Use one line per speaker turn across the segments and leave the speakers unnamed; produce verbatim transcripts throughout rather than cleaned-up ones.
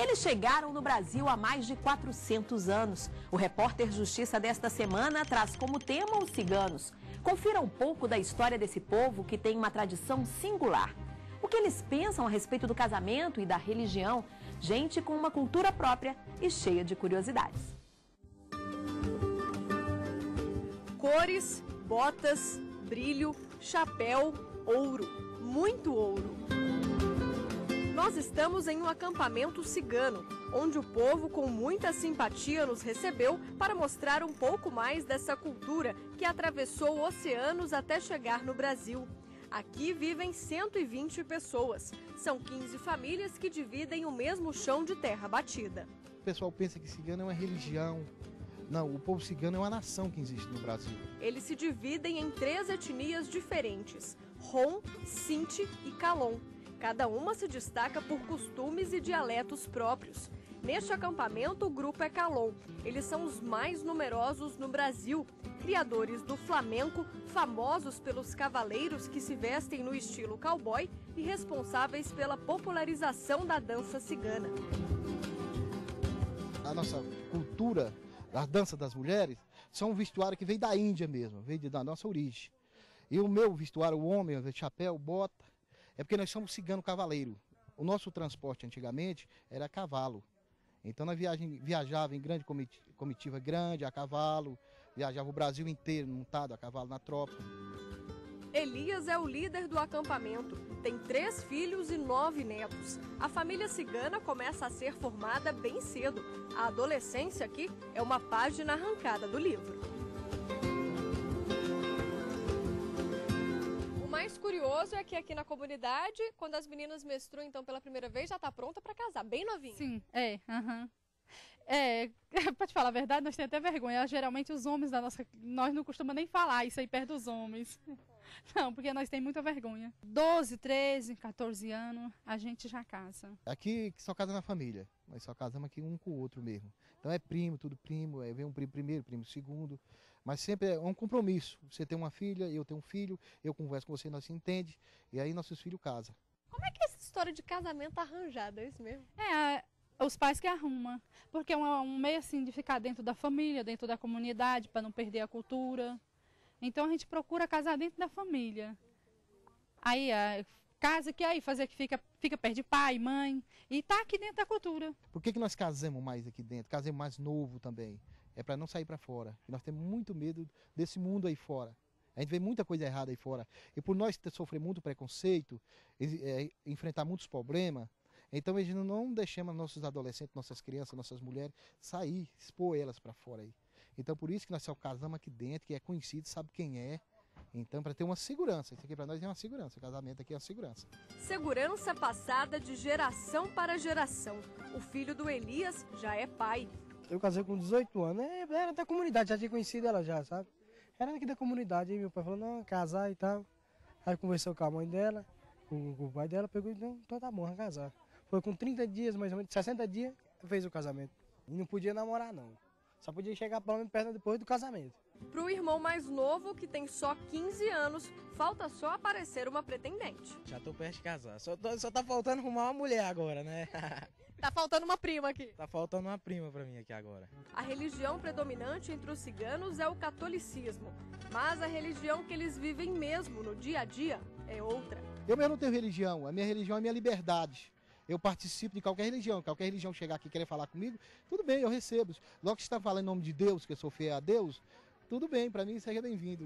Eles chegaram no Brasil há mais de quatrocentos anos. O repórter Justiça desta semana traz como tema os ciganos. Confira um pouco da história desse povo que tem uma tradição singular. O que eles pensam a respeito do casamento e da religião? Gente com uma cultura própria e cheia de curiosidades.
Cores, botas, brilho, chapéu, ouro, muito ouro. Nós estamos em um acampamento cigano, onde o povo com muita simpatia nos recebeu para mostrar um pouco mais dessa cultura que atravessou oceanos até chegar no Brasil. Aqui vivem cento e vinte pessoas. São quinze famílias que dividem o mesmo chão de terra batida.
O pessoal pensa que cigano é uma religião. Não, o povo cigano é uma nação que existe no Brasil.
Eles se dividem em três etnias diferentes: Rom, Sinti e Calon. Cada uma se destaca por costumes e dialetos próprios. Neste acampamento, o grupo é Calon. Eles são os mais numerosos no Brasil. Criadores do flamenco, famosos pelos cavaleiros que se vestem no estilo cowboy e responsáveis pela popularização da dança cigana.
A nossa cultura, a dança das mulheres, são um vestuário que vem da Índia mesmo, vem da nossa origem. E o meu vestuário, o homem, o chapéu, bota, é porque nós somos cigano cavaleiro. O nosso transporte antigamente era a cavalo. Então nós viagem, viajava em grande comitiva grande, a cavalo, viajava o Brasil inteiro montado a cavalo na tropa.
Elias é o líder do acampamento. Tem três filhos e nove netos. A família cigana começa a ser formada bem cedo. A adolescência aqui é uma página arrancada do livro. O mais curioso é que aqui na comunidade, quando as meninas menstruam então pela primeira vez, já está pronta para casar, bem novinha.
Sim, é, aham. Uhum. É, pra te falar a verdade, nós temos até vergonha. Geralmente os homens da nossa... Nós não costumamos nem falar isso aí perto dos homens. Não, porque nós temos muita vergonha. doze, treze, quatorze anos, a gente já casa.
Aqui só casa na família. Nós só casamos aqui um com o outro mesmo. Então é primo, tudo primo. É, vem um primo primeiro, primo segundo. Mas sempre é um compromisso. Você tem uma filha, eu tenho um filho. Eu converso com você, nós se entende. E aí nossos filhos casam.
Como é que é essa história de casamento arranjado? É isso mesmo?
É, os pais que arrumam. Porque é um, um meio assim de ficar dentro da família, dentro da comunidade, para não perder a cultura. Então a gente procura casar dentro da família. Aí a casa que aí fazer que fica, fica perto de pai, mãe. E tá aqui dentro da cultura.
Por que que nós casamos mais aqui dentro? Casamos mais novo também. É para não sair para fora. E nós temos muito medo desse mundo aí fora. A gente vê muita coisa errada aí fora. E por nós ter sofrer muito preconceito, é, enfrentar muitos problemas, então a gente não deixamos nossos adolescentes, nossas crianças, nossas mulheres sair, expor elas para fora aí. Então por isso que nós só casamos aqui dentro, que é conhecido, sabe quem é. Então para ter uma segurança, isso aqui para nós é uma segurança, o casamento aqui é uma segurança.
Segurança passada de geração para geração. O filho do Elias já é pai.
Eu casei com dezoito anos, era da comunidade, já tinha conhecido ela já, sabe? Era daqui da comunidade, aí meu pai falou, não, casar e tal. Aí conversou com a mãe dela, com, com o pai dela, pegou e disse, então tá bom, vamos casar. Foi com trinta dias, mais ou menos, sessenta dias, fez o casamento. E não podia namorar não, só podia chegar pelo menos perto depois do casamento.
Pro irmão mais novo, que tem só quinze anos, falta só aparecer uma pretendente.
Já tô perto de casar, só, tô, só tá faltando arrumar uma mulher agora, né?
Tá faltando uma prima aqui.
Tá faltando uma prima pra mim aqui agora.
A religião predominante entre os ciganos é o catolicismo, mas a religião que eles vivem mesmo no dia a dia é outra.
Eu mesmo não tenho religião, a minha religião é a minha liberdade. Eu participo de qualquer religião, qualquer religião chegar aqui e querer falar comigo, tudo bem, eu recebo. Logo que você está falando em nome de Deus, que eu sou fiel a Deus, tudo bem, para mim seja bem-vindo.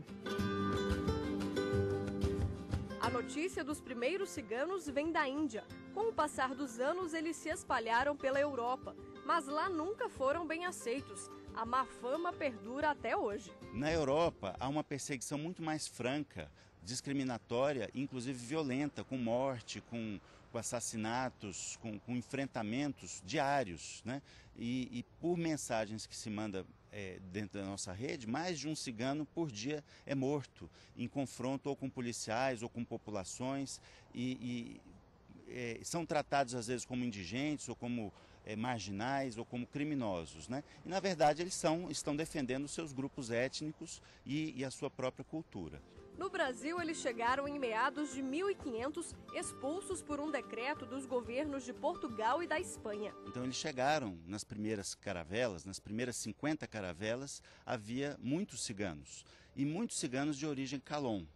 A notícia dos primeiros ciganos vem da Índia. Com o passar dos anos, eles se espalharam pela Europa, mas lá nunca foram bem aceitos. A má fama perdura até hoje.
Na Europa, há uma perseguição muito mais franca, discriminatória, inclusive violenta, com morte, com, com assassinatos, com, com enfrentamentos diários, né? E, e por mensagens que se manda é, dentro da nossa rede, mais de um cigano por dia é morto em confronto ou com policiais ou com populações e, e é, são tratados às vezes como indigentes ou como é, marginais ou como criminosos, né? E na verdade eles são, estão defendendo os seus grupos étnicos e, e a sua própria cultura.
No Brasil, eles chegaram em meados de mil e quinhentos, expulsos por um decreto dos governos de Portugal e da Espanha.
Então eles chegaram nas primeiras caravelas, nas primeiras cinquenta caravelas, havia muitos ciganos. E muitos ciganos de origem Calon,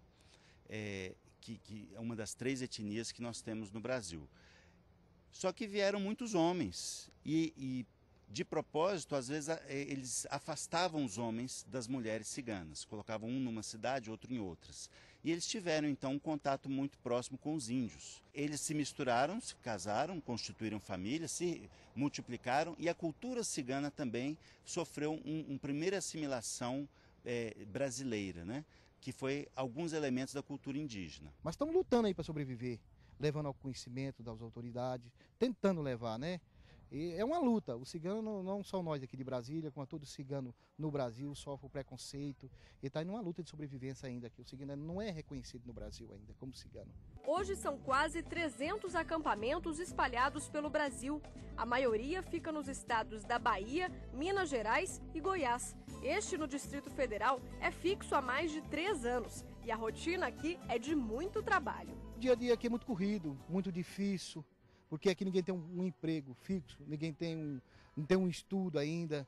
é, que, que é uma das três etnias que nós temos no Brasil. Só que vieram muitos homens e, e de propósito, às vezes, eles afastavam os homens das mulheres ciganas, colocavam um numa cidade, outro em outras. E eles tiveram, então, um contato muito próximo com os índios. Eles se misturaram, se casaram, constituíram família, se multiplicaram, e a cultura cigana também sofreu uma um primeira assimilação é, brasileira, né? Que foi alguns elementos da cultura indígena.
Mas estamos lutando aí para sobreviver, levando ao conhecimento das autoridades, tentando levar, né? E é uma luta. O cigano, não, não só nós aqui de Brasília, como todo cigano no Brasil, sofre o preconceito. E está em uma luta de sobrevivência ainda, que o cigano não é reconhecido no Brasil ainda como cigano.
Hoje são quase trezentos acampamentos espalhados pelo Brasil. A maioria fica nos estados da Bahia, Minas Gerais e Goiás. Este, no Distrito Federal, é fixo há mais de três anos. E a rotina aqui é de muito trabalho.
O dia a dia aqui é muito corrido, muito difícil. Porque aqui ninguém tem um, um emprego fixo, ninguém tem um, não tem um estudo ainda.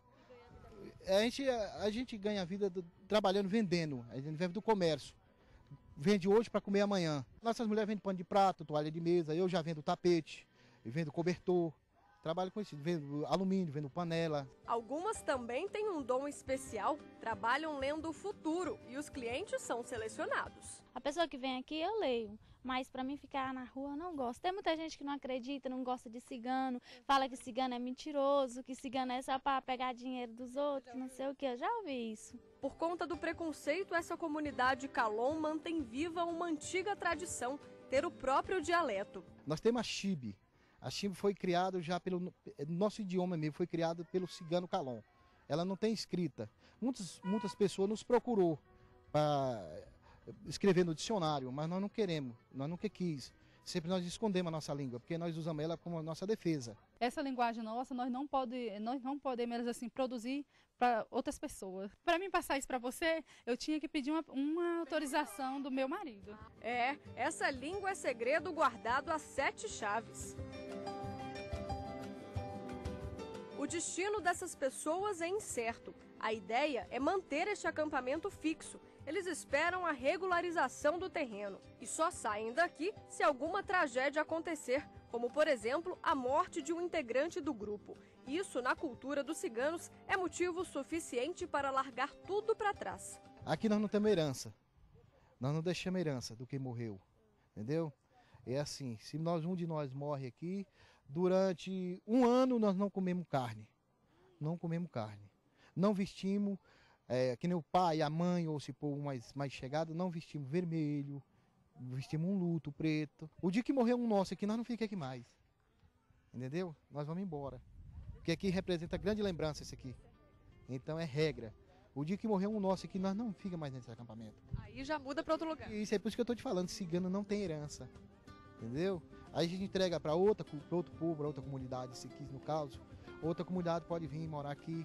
A gente, a, a gente ganha a vida do, trabalhando, vendendo, a gente vive do comércio. Vende hoje para comer amanhã. Nossas mulheres vendem pano de prato, toalha de mesa, eu já vendo tapete, vendo cobertor. Trabalho com isso, vendo alumínio, vendo panela.
Algumas também têm um dom especial, trabalham lendo o futuro e os clientes são selecionados.
A pessoa que vem aqui eu leio, mas para mim ficar na rua eu não gosto. Tem muita gente que não acredita, não gosta de cigano, fala que cigano é mentiroso, que cigano é só para pegar dinheiro dos outros, não sei o que, eu já ouvi isso.
Por conta do preconceito, essa comunidade Calon mantém viva uma antiga tradição, ter o próprio dialeto.
Nós temos a Chibe. A Chibe foi criada já pelo nosso idioma mesmo, foi criado pelo cigano Calon. Ela não tem escrita. Muitas, muitas pessoas nos procurou para escrever no dicionário, mas nós não queremos, nós nunca quis. Sempre nós escondemos a nossa língua, porque nós usamos ela como a nossa defesa.
Essa linguagem nossa, nós não, pode, nós não podemos assim, produzir para outras pessoas. Para mim passar isso para você, eu tinha que pedir uma, uma autorização do meu marido.
É, essa língua é segredo guardado a sete chaves. O destino dessas pessoas é incerto. A ideia é manter este acampamento fixo. Eles esperam a regularização do terreno e só saem daqui se alguma tragédia acontecer, como, por exemplo, a morte de um integrante do grupo. Isso, na cultura dos ciganos, é motivo suficiente para largar tudo para trás.
Aqui nós não temos herança. Nós não deixamos herança do que morreu, entendeu? É assim, se nós, um de nós morre aqui, durante um ano nós não comemos carne. Não comemos carne. Não vestimos, é, que nem o pai, a mãe, ou se for mais, mais chegado, não vestimos vermelho, vestimos um luto preto. O dia que morrer um nosso aqui, nós não ficamos aqui mais. Entendeu? Nós vamos embora. Porque aqui representa grande lembrança isso aqui. Então é regra. O dia que morrer um nosso aqui, nós não ficamos mais nesse acampamento.
Aí já muda para outro lugar.
Isso é por isso que eu estou te falando, cigano não tem herança. Entendeu? Aí a gente entrega para outra, para outro povo, para outra comunidade, se quis no caso. Outra comunidade pode vir morar aqui.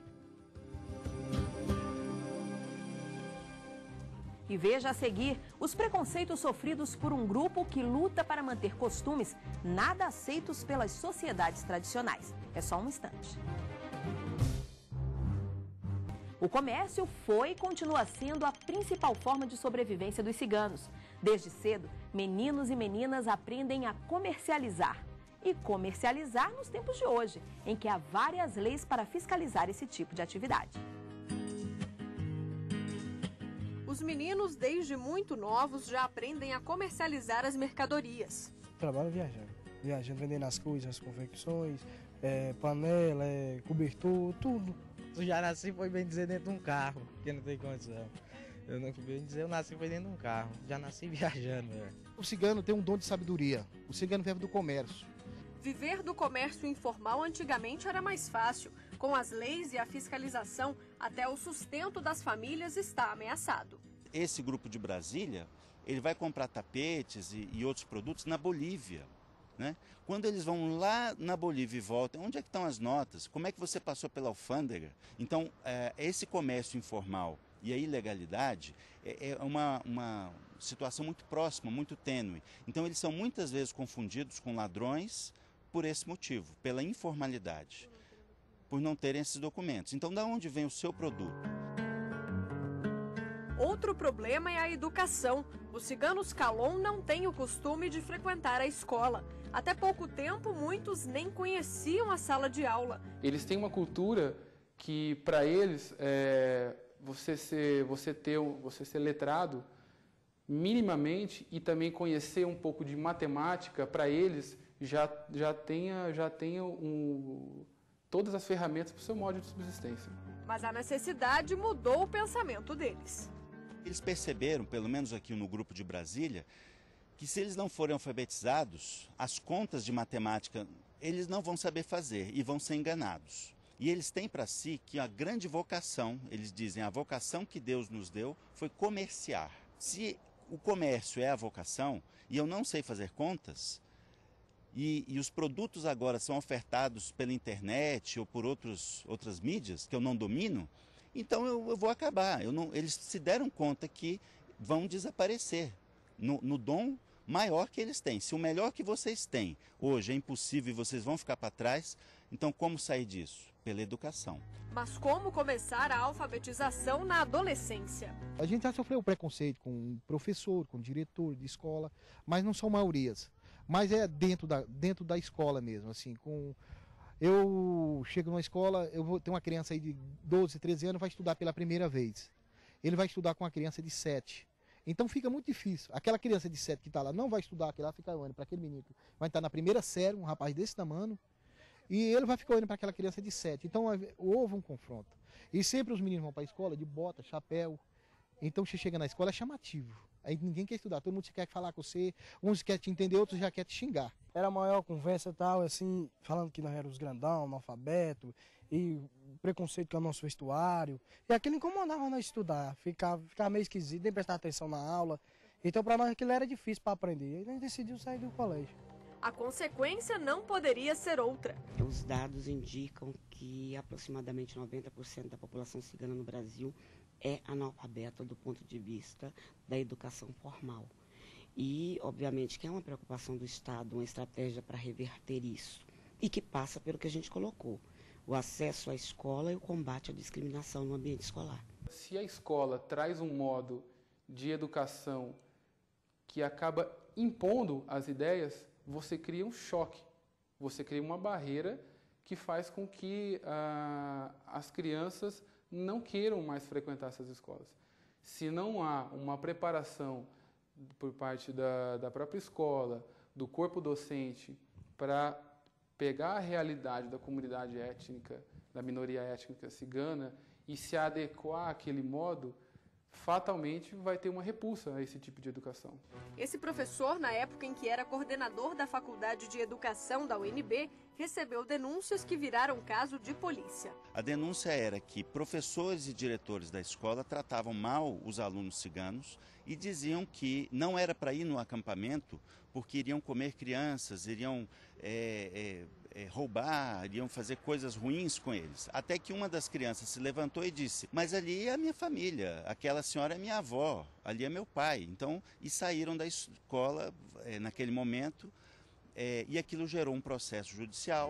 E veja a seguir os preconceitos sofridos por um grupo que luta para manter costumes nada aceitos pelas sociedades tradicionais. É só um instante. O comércio foi e continua sendo a principal forma de sobrevivência dos ciganos. Desde cedo, meninos e meninas aprendem a comercializar. E comercializar nos tempos de hoje, em que há várias leis para fiscalizar esse tipo de atividade.
Os meninos, desde muito novos, já aprendem a comercializar as mercadorias.
Trabalho viajando, viajando, vendendo as coisas, as confecções, é, panela, é, cobertor, tudo.
Eu já nasci, foi bem dizer, dentro de um carro, porque não tem condição. Eu não bem dizer, eu nasci foi dentro de um carro, já nasci viajando. Véio.
O cigano tem um dom de sabedoria, o cigano vive do comércio.
Viver do comércio informal antigamente era mais fácil. Com as leis e a fiscalização, até o sustento das famílias está ameaçado.
Esse grupo de Brasília, ele vai comprar tapetes e, e outros produtos na Bolívia. Né? Quando eles vão lá na Bolívia e voltam, onde é que estão as notas? Como é que você passou pela alfândega? Então, é, esse comércio informal e a ilegalidade é, é uma, uma situação muito próxima, muito tênue. Então eles são muitas vezes confundidos com ladrões por esse motivo, pela informalidade, por não terem esses documentos. Então, de onde vem o seu produto?
Outro problema é a educação. Os ciganos Calon não têm o costume de frequentar a escola. Até pouco tempo, muitos nem conheciam a sala de aula.
Eles têm uma cultura que, para eles, é, você, ser, você, ter, você ser letrado minimamente e também conhecer um pouco de matemática, para eles, já, já tenha, já tenha um, todas as ferramentas para o seu modo de subsistência.
Mas a necessidade mudou o pensamento deles.
Eles perceberam, pelo menos aqui no grupo de Brasília, que se eles não forem alfabetizados, as contas de matemática eles não vão saber fazer e vão ser enganados. E eles têm para si que a grande vocação, eles dizem, a vocação que Deus nos deu foi comerciar. Se o comércio é a vocação e eu não sei fazer contas, e, e os produtos agora são ofertados pela internet ou por outros, outras mídias que eu não domino, então eu, eu vou acabar. Eu não, eles se deram conta que vão desaparecer no, no dom maior que eles têm. Se o melhor que vocês têm hoje é impossível e vocês vão ficar para trás, então como sair disso? Pela educação.
Mas como começar a alfabetização na adolescência?
A gente já sofreu preconceito com professor, com diretor de escola, mas não são maiorias. Mas é dentro da, dentro da escola mesmo, assim, com... Eu chego numa escola, eu vou ter uma criança aí de doze, treze anos, vai estudar pela primeira vez. Ele vai estudar com uma criança de sete. Então fica muito difícil. Aquela criança de sete que está lá não vai estudar, aquele lá fica olhando para aquele menino. Vai estar na primeira série, um rapaz desse tamanho, e ele vai ficar olhando para aquela criança de sete. Então houve um confronto. E sempre os meninos vão para a escola de bota, chapéu. Então você chega na escola, é chamativo. Aí ninguém quer estudar, todo mundo quer falar com você, uns quer te entender, outros já quer te xingar.
Era a maior conversa e tal, assim, falando que nós éramos grandão, analfabeto, e preconceito com o nosso vestuário. E aquilo incomodava nós estudar, ficava, ficava meio esquisito, nem prestar atenção na aula. Então para nós aquilo era difícil para aprender. Aí a gente decidiu sair do colégio.
A consequência não poderia ser outra.
Os dados indicam que aproximadamente noventa por cento da população cigana no Brasil é analfabeta do ponto de vista da educação formal. E, obviamente, que é uma preocupação do Estado, uma estratégia para reverter isso. E que passa pelo que a gente colocou, o acesso à escola e o combate à discriminação no ambiente escolar.
Se a escola traz um modo de educação que acaba impondo as ideias, você cria um choque, você cria uma barreira que faz com que ah, as crianças não queiram mais frequentar essas escolas. Se não há uma preparação por parte da, da própria escola, do corpo docente, para pegar a realidade da comunidade étnica, da minoria étnica cigana, e se adequar àquele modo, fatalmente vai ter uma repulsa a esse tipo de educação.
Esse professor, na época em que era coordenador da Faculdade de Educação da U N B, recebeu denúncias que viraram caso de polícia.
A denúncia era que professores e diretores da escola tratavam mal os alunos ciganos e diziam que não era para ir no acampamento porque iriam comer crianças, iriam é, é, é, roubar, iriam fazer coisas ruins com eles. Até que uma das crianças se levantou e disse, mas ali é a minha família, aquela senhora é minha avó, ali é meu pai. Então, e saíram da escola é, naquele momento. É, e aquilo gerou um processo judicial.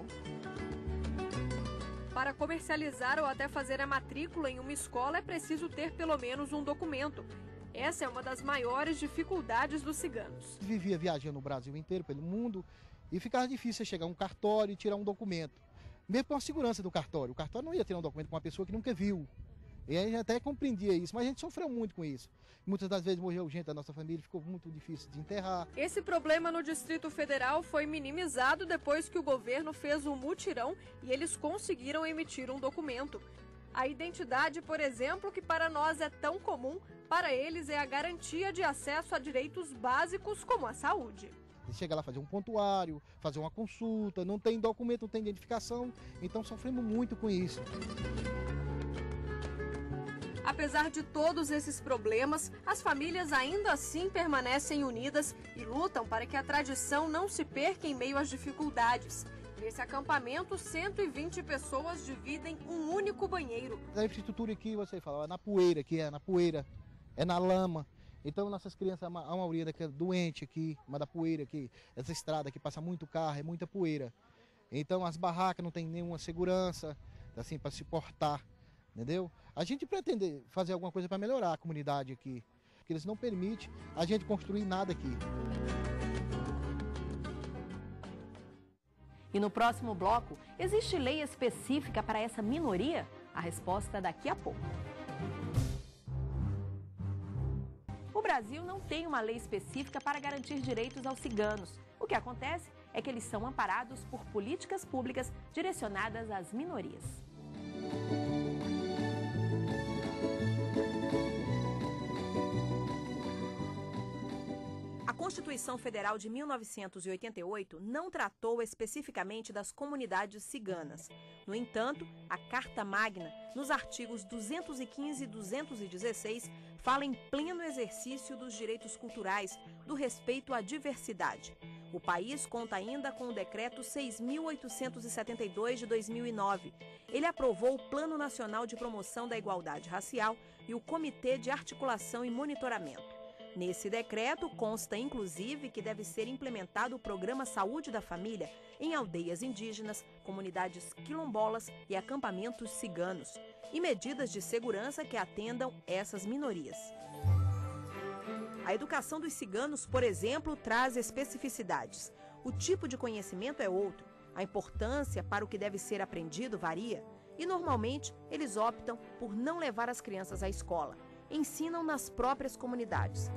Para comercializar ou até fazer a matrícula em uma escola é preciso ter pelo menos um documento. Essa é uma das maiores dificuldades dos ciganos.
Vivia viajando o Brasil inteiro, pelo mundo, e ficava difícil chegar a um cartório e tirar um documento. Mesmo com a segurança do cartório. O cartório não ia tirar um documento com uma pessoa que nunca viu. E a gente até compreendia isso, mas a gente sofreu muito com isso. Muitas das vezes morreu gente da nossa família, ficou muito difícil de enterrar.
Esse problema no Distrito Federal foi minimizado depois que o governo fez um mutirão e eles conseguiram emitir um documento. A identidade, por exemplo, que para nós é tão comum, para eles é a garantia de acesso a direitos básicos como a saúde.
Você chega lá fazer um pontuário, fazer uma consulta, não tem documento, não tem identificação, então sofremos muito com isso.
Apesar de todos esses problemas, as famílias ainda assim permanecem unidas e lutam para que a tradição não se perca em meio às dificuldades. Nesse acampamento, cento e vinte pessoas dividem um único único banheiro.
A infraestrutura aqui, você fala, é na poeira, aqui é na poeira, é na lama. Então nossas crianças, a maioria daqui é doente aqui, mas da poeira aqui, essa estrada que passa muito carro, é muita poeira. Então as barracas não tem nenhuma segurança, assim, para se portar, entendeu? A gente pretende fazer alguma coisa para melhorar a comunidade aqui, porque eles não permitem a gente construir nada aqui.
E no próximo bloco, existe lei específica para essa minoria? A resposta daqui a pouco. O Brasil não tem uma lei específica para garantir direitos aos ciganos. O que acontece é que eles são amparados por políticas públicas direcionadas às minorias. A Constituição Federal de mil novecentos e oitenta e oito não tratou especificamente das comunidades ciganas. No entanto, a Carta Magna, nos artigos duzentos e quinze e duzentos e dezesseis, fala em pleno exercício dos direitos culturais, do respeito à diversidade. O país conta ainda com o Decreto seis mil oitocentos e setenta e dois de dois mil e nove. Ele aprovou o Plano Nacional de Promoção da Igualdade Racial e o Comitê de Articulação e Monitoramento. Nesse decreto consta, inclusive, que deve ser implementado o Programa Saúde da Família em aldeias indígenas, comunidades quilombolas e acampamentos ciganos, e medidas de segurança que atendam essas minorias. A educação dos ciganos, por exemplo, traz especificidades. O tipo de conhecimento é outro, a importância para o que deve ser aprendido varia, e normalmente eles optam por não levar as crianças à escola. Ensinam nas próprias comunidades.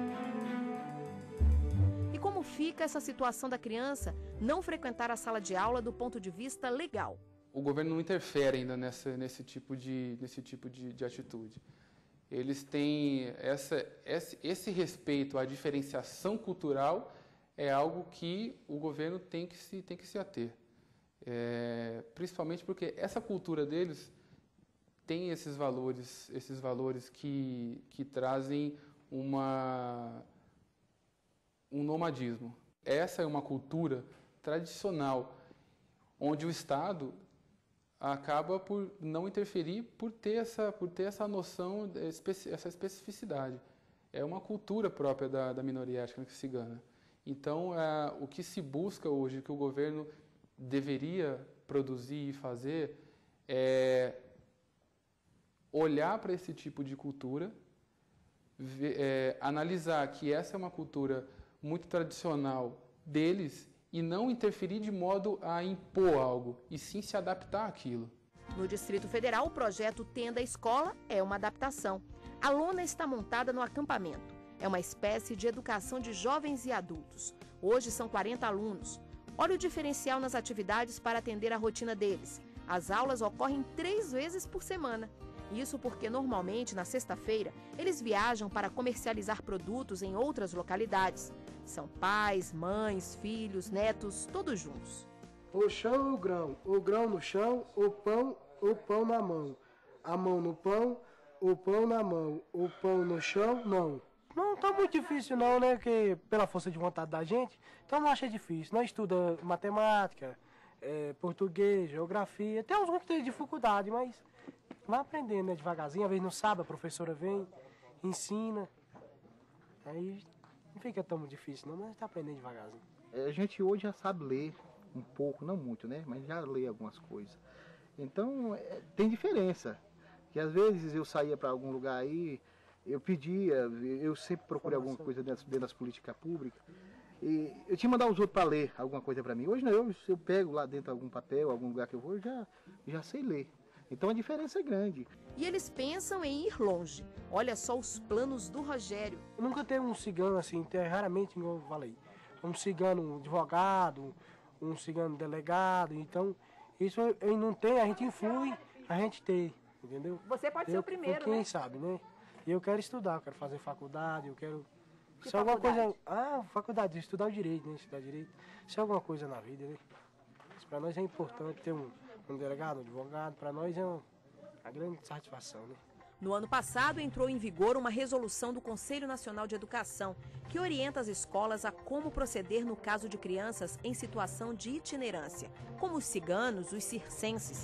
E como fica essa situação da criança não frequentar a sala de aula do ponto de vista legal?
O governo não interfere ainda nessa, nesse tipo, de, nesse tipo de, de atitude. Eles têm essa, esse, esse respeito à diferenciação cultural é algo que o governo tem que se, tem que se ater. É, principalmente porque essa cultura deles tem esses valores, esses valores que, que trazem uma, um nomadismo. Essa é uma cultura tradicional, onde o Estado acaba por não interferir, por ter essa, por ter essa noção, essa especificidade. É uma cultura própria da, da minoria étnica cigana. Então, é, o que se busca hoje, que o governo deveria produzir e fazer, é olhar para esse tipo de cultura, ver, é, analisar que essa é uma cultura muito tradicional deles e não interferir de modo a impor algo, e sim se adaptar àquilo.
No Distrito Federal, o projeto Tenda Escola é uma adaptação. A lona está montada no acampamento. É uma espécie de educação de jovens e adultos. Hoje são quarenta alunos. Olha o diferencial nas atividades para atender a rotina deles. As aulas ocorrem três vezes por semana. Isso porque, normalmente, na sexta-feira, eles viajam para comercializar produtos em outras localidades. São pais, mães, filhos, netos, todos juntos.
O chão ou o grão? O grão no chão, o pão, o pão na mão. A mão no pão, o pão na mão. O pão no chão, não. Não tá muito difícil não, né? Porque pela força de vontade da gente, então não acha difícil. Nós estudamos matemática, é, português, geografia. Tem uns que tem dificuldade, mas vai aprendendo, né, devagarzinho. Às vezes não sabe, a professora vem, ensina. Aí não fica tão difícil não, mas está aprendendo devagarzinho.
A gente hoje já sabe ler um pouco, não muito, né? Mas já lê algumas coisas. Então, é, tem diferença. Que às vezes eu saía para algum lugar aí, eu pedia, eu sempre procurei alguma coisa dentro, dentro das políticas públicas. E eu tinha que mandar os outros para ler alguma coisa para mim. Hoje não, eu, eu pego lá dentro algum papel, algum lugar que eu vou, eu já, já sei ler. Então a diferença é grande.
E eles pensam em ir longe. Olha só os planos do Rogério.
Eu nunca teve um cigano assim, tem, raramente, como eu falei, um cigano advogado, um cigano delegado. Então, isso eu não tem, a gente influi, a gente tem, entendeu?
Você pode
eu,
ser o primeiro,
quem
né?
sabe, né? E eu quero estudar, eu quero fazer faculdade, eu quero...
Que
se alguma
faculdade?
coisa... Ah, faculdade, estudar o direito, né? Estudar direito. Se alguma coisa na vida, né? Para nós é importante ter um, um delegado, um advogado, para nós é uma, uma grande satisfação, né?
No ano passado, entrou em vigor uma resolução do Conselho Nacional de Educação que orienta as escolas a como proceder no caso de crianças em situação de itinerância, como os ciganos, os circenses.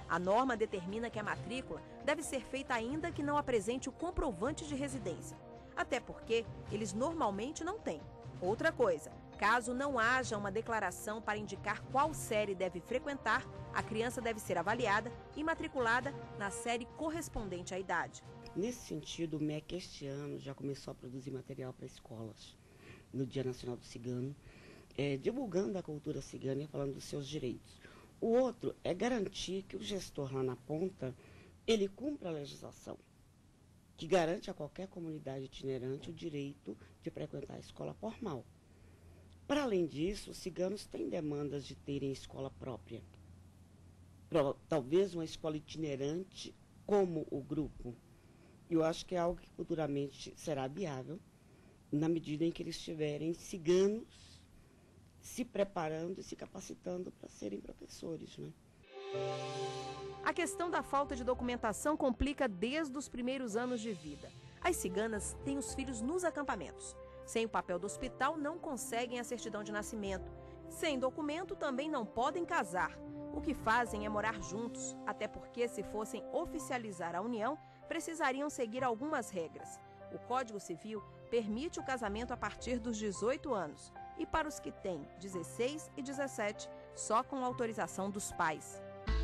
A norma determina que a matrícula deve ser feita ainda que não apresente o comprovante de residência. Até porque eles normalmente não têm. Outra coisa, caso não haja uma declaração para indicar qual série deve frequentar, a criança deve ser avaliada e matriculada na série correspondente à idade.
Nesse sentido, o M E C este ano já começou a produzir material para escolas, no Dia Nacional do Cigano, é, divulgando a cultura cigana e falando dos seus direitos. O outro é garantir que o gestor lá na ponta, ele cumpra a legislação, que garante a qualquer comunidade itinerante o direito de frequentar a escola formal. Para além disso, os ciganos têm demandas de terem escola própria. Talvez uma escola itinerante como o grupo. Eu acho que é algo que futuramente será viável, na medida em que eles estiverem ciganos se preparando e se capacitando para serem professores, né?
A questão da falta de documentação complica desde os primeiros anos de vida. As ciganas têm os filhos nos acampamentos. Sem o papel do hospital, não conseguem a certidão de nascimento. Sem documento, também não podem casar. O que fazem é morar juntos, até porque, se fossem oficializar a união, precisariam seguir algumas regras. O Código Civil permite o casamento a partir dos dezoito anos e para os que têm dezesseis e dezessete, só com autorização dos pais.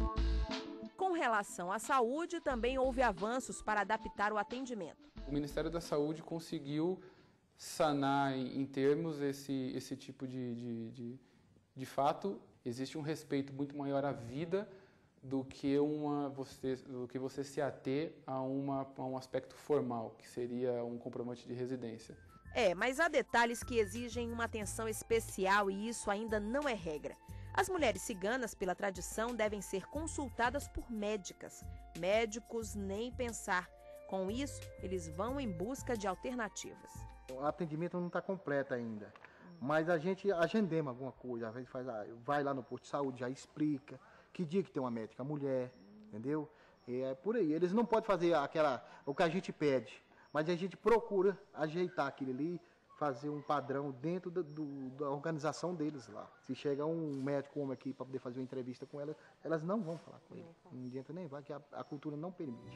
Com relação à saúde, também houve avanços para adaptar o atendimento.
O Ministério da Saúde conseguiu sanar em, em termos esse, esse tipo de, de, de, de fato. Existe um respeito muito maior à vida do que, uma, você, do que você se ater a, uma, a um aspecto formal, que seria um comprovante de residência.
É, mas há detalhes que exigem uma atenção especial e isso ainda não é regra. As mulheres ciganas, pela tradição, devem ser consultadas por médicas. Médicos nem pensar. Com isso, eles vão em busca de alternativas.
O atendimento não está completo ainda, mas a gente agendemos alguma coisa, às vezes faz, vai lá no posto de saúde, já explica que dia que tem uma médica mulher, entendeu? E é por aí. Eles não podem fazer aquela, o que a gente pede, mas a gente procura ajeitar aquilo ali, fazer um padrão dentro do, do, da organização deles lá. Se chega um médico homem aqui para poder fazer uma entrevista com ela, elas não vão falar com ele. Não adianta nem vai, que a, a cultura não permite.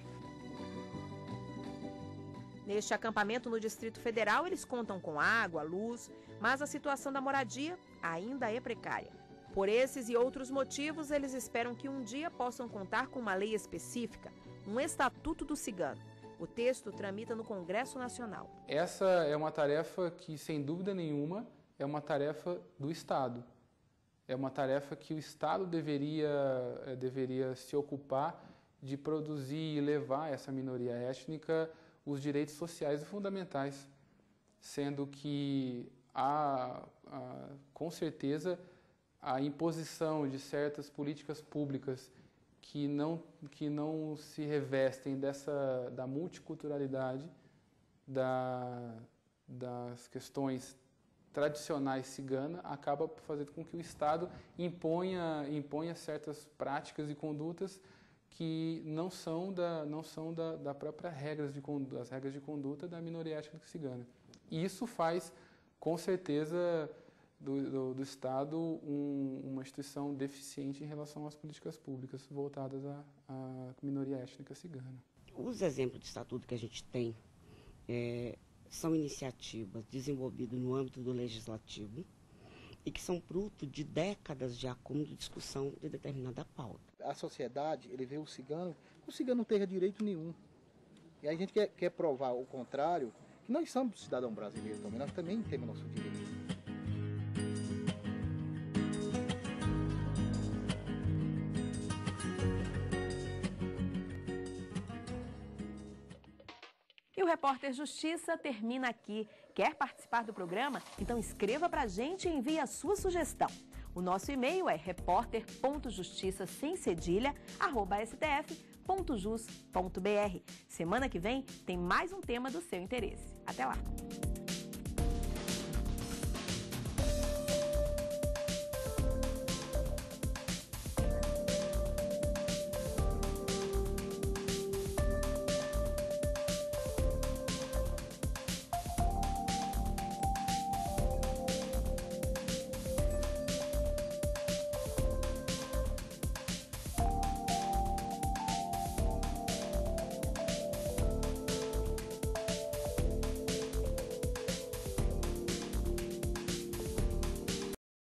Neste acampamento no Distrito Federal, eles contam com água, luz, mas a situação da moradia ainda é precária. Por esses e outros motivos, eles esperam que um dia possam contar com uma lei específica, um Estatuto do Cigano. O texto tramita no Congresso Nacional.
Essa é uma tarefa que, sem dúvida nenhuma, é uma tarefa do Estado. É uma tarefa que o Estado deveria, deveria se ocupar de produzir e levar a essa minoria étnica os direitos sociais e fundamentais, sendo que há, há, com certeza, a imposição de certas políticas públicas que não, que não se revestem dessa, da multiculturalidade, da, das questões tradicionais ciganas, acaba fazendo com que o Estado imponha, imponha certas práticas e condutas que não são da, não são da, da própria regras de, das regras de conduta da minoria étnica cigana. E isso faz, com certeza, do, do, do Estado um, uma instituição deficiente em relação às políticas públicas voltadas à, à minoria étnica cigana.
Os exemplos de estatuto que a gente tem é, são iniciativas desenvolvidas no âmbito do legislativo e que são fruto de décadas de acúmulo de discussão de determinada pauta.
A sociedade, ele vê o cigano, o cigano não tem direito nenhum. E a gente quer, quer provar o contrário, que nós somos cidadãos brasileiros também, nós também temos nosso direito.
E o Repórter Justiça termina aqui. Quer participar do programa? Então escreva pra gente e envie a sua sugestão. O nosso e-mail é repórter ponto justiça sem cedilha, arroba s t f ponto jus ponto b r. Semana que vem tem mais um tema do seu interesse. Até lá!